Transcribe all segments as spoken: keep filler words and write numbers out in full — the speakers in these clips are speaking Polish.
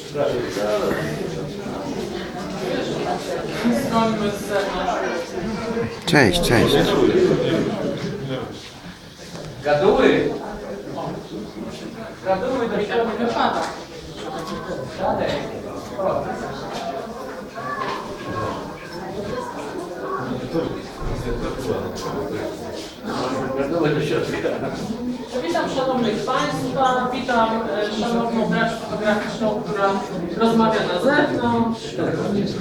Cześć, cześć. Gaduły! Gaduły do środka wypada. Dalej. Gaduły do środka. Witam szanownych Państwa, witam e, szanowną branżę fotograficzną, która rozmawia na zewnątrz. E,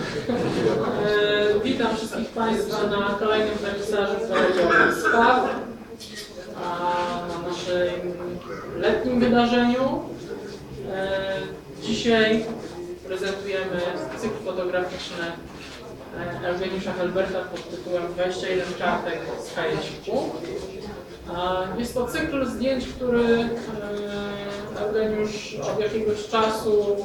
witam wszystkich Państwa na kolejnym wernisażu projektowym S P A W, na naszym letnim wydarzeniu. E, dzisiaj prezentujemy cykl fotograficzny Eugeniusza Helberta pod tytułem dwadzieścia jeden kartek z Kajeciku. Jest to cykl zdjęć, który Eugeniusz od jakiegoś czasu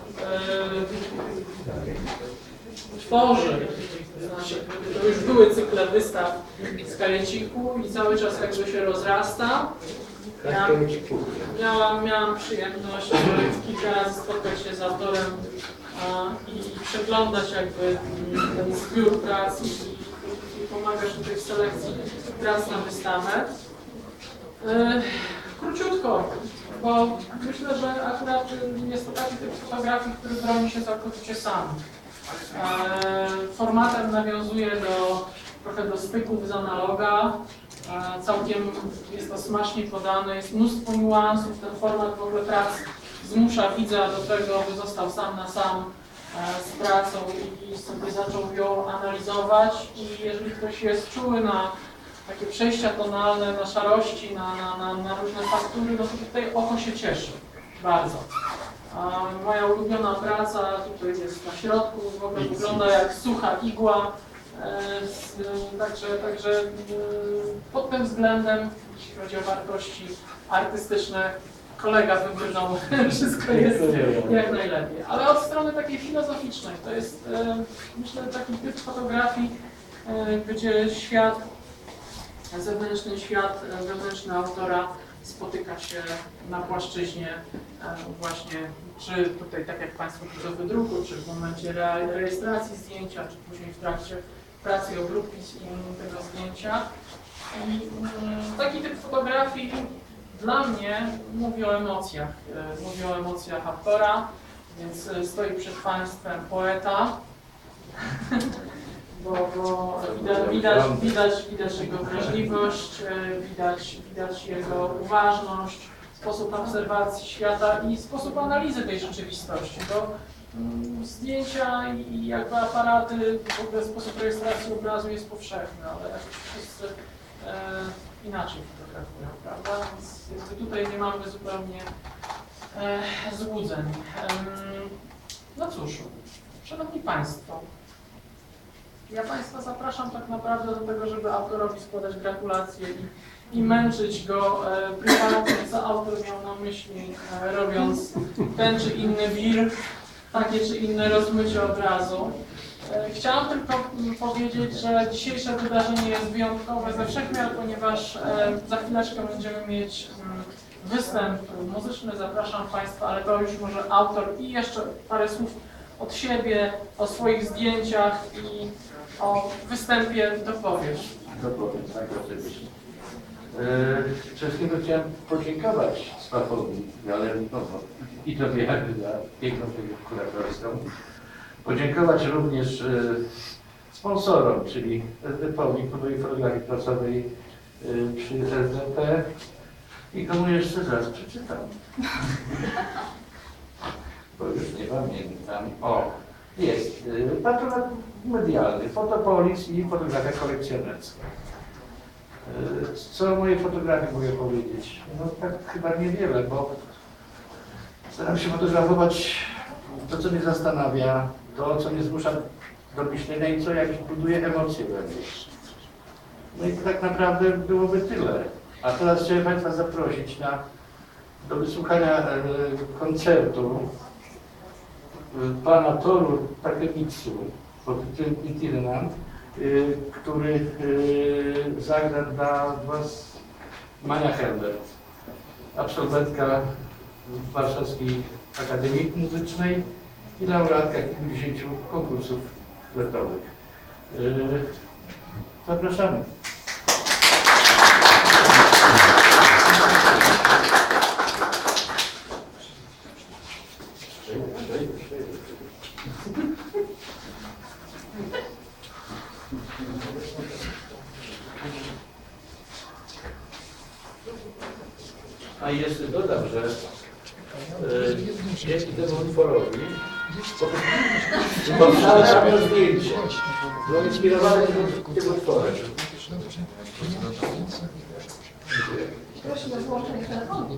tworzy. Znaczy, to już były cykle wystaw z Kajeciku i cały czas jakby się rozrasta. Ja miałam, miałam przyjemność kilka razy spotkać się z autorem i przeglądać jakby ten zbiór prac i, i pomagasz tutaj w selekcji prac na wystawę. Yy, króciutko, bo myślę, że akurat jest to taki typ fotografii, który broni się całkowicie sam. Yy, formatem nawiązuje do, trochę do styków z analoga. Yy, całkiem jest to smacznie podane, jest mnóstwo niuansów. Ten format w ogóle prac zmusza widza do tego, by został sam na sam z pracą i sobie zaczął ją analizować. I jeżeli ktoś jest czuły na takie przejścia tonalne, na szarości, na, na, na, na różne faktury, no to tutaj oko się cieszy bardzo. A moja ulubiona praca tutaj jest na środku, w ogóle wygląda jak sucha igła. E, z, także, także e, pod tym względem, jeśli chodzi o wartości artystyczne, kolega wybrnął, wszystko jest jak najlepiej. Ale od strony takiej filozoficznej, to jest e, myślę taki typ fotografii, e, gdzie świat, zewnętrzny świat, wewnętrzny autora spotyka się na płaszczyźnie e, właśnie, czy tutaj tak jak Państwo widzą w wydruku, czy w momencie re rejestracji zdjęcia, czy później w trakcie pracy i obróbki tego zdjęcia. I e, taki typ fotografii dla mnie mówi o emocjach, mówi o emocjach autora, więc stoi przed Państwem poeta, bo, bo widać, widać, widać, widać jego wrażliwość, widać, widać jego uważność, sposób obserwacji świata i sposób analizy tej rzeczywistości, bo mm, zdjęcia i jakby aparaty, w ogóle sposób rejestracji obrazu jest powszechny, ale jakoś wszyscy e, inaczej fotografują, prawda? Więc jakby tutaj nie mamy zupełnie e, złudzeń. Ehm, no cóż, Szanowni Państwo, ja Państwa zapraszam tak naprawdę do tego, żeby autorowi składać gratulacje i, i męczyć go e, prywatnie, co autor miał na myśli, e, robiąc ten czy inny wir, takie czy inne rozmycie obrazu. Chciałam tylko powiedzieć, że dzisiejsze wydarzenie jest wyjątkowe ze wszech miar, ponieważ za chwileczkę będziemy mieć występ muzyczny. Zapraszam Państwa, ale to już może autor i jeszcze parę słów od siebie, o swoich zdjęciach i o występie dopowiesz. Dopowiem, tak, oczywiście. Yy, Wszystkiego chciałem podziękować Spafowi, ale no, i Tobie jakby za piękną kuratorstwo. Podziękować również y, sponsorom, czyli S D P-owi, Klubowi Fotografii Prasowej y, przy S D P i komu jeszcze zaraz przeczytam. Bo już nie pamiętam. O, jest y, patronat medialny, Fotopolis i fotografia kolekcjonerska. Y, co o mojej fotografii mogę powiedzieć? No tak chyba niewiele, bo staram się fotografować to, co mnie zastanawia, to, co mnie zmusza do myślenia i co jakieś buduje emocje we mnie. No i to tak naprawdę byłoby tyle. A teraz chciałem Państwa zaprosić na, do wysłuchania e, koncertu e, pana Toru Takemitsu pod tytułem Itinerant, e, który e, zagra dla Was Mania Helbert, absolwentka warszawskiej Akademii Muzycznej i laureatka kilkudziesięciu konkursów fletowych. Yy, zapraszamy. A jeszcze dodam, że e, dzięki temu utworowi powstało samo zdjęcie. Było inspirowane tym, tym utworem. Proszę o wyłączenie telefonu.